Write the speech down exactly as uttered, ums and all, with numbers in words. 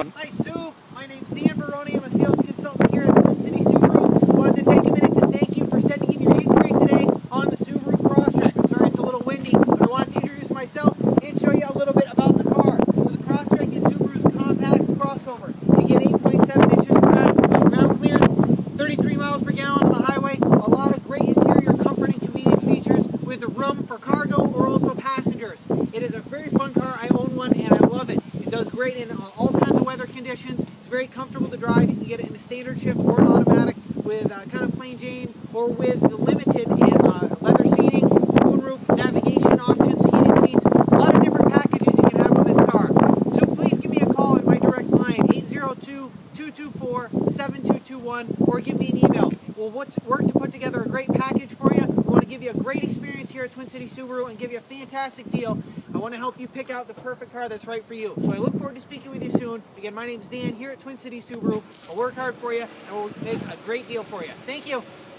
Hi Sue, my name's Dan Baroni. I'm a sales consultant here at Twin City Subaru. Wanted to take a minute to thank you for sending in your inquiry today on the Subaru Crosstrek. I'm sorry it's a little windy, but I wanted to introduce myself and show you a little bit about the car. So the Crosstrek is Subaru's compact crossover. You get eight point seven inches of ground clearance, thirty-three miles per gallon on the highway, a lot of great interior comfort and convenience features with room for cargo or also passengers. It is a very fun car. I own one and I love it. It does great in all kinds of weather conditions. It's very comfortable to drive. You can get it in a standard shift or an automatic with uh, kind of plain Jane or with the limited in uh, leather seating, moonroof, navigation options, heated seats, a lot of different packages you can have on this car. So please give me a call at my direct line, eight zero two, two two four, seven two two one, or give me an email. We'll work to put together a great package for you. We want to give you a great experience here at Twin City Subaru and give you a fantastic deal. I want to help you pick out the perfect car that's right for you. So I look forward to speaking with you soon. Again, my name's Dan here at Twin City Subaru. I'll work hard for you and we'll make a great deal for you. Thank you.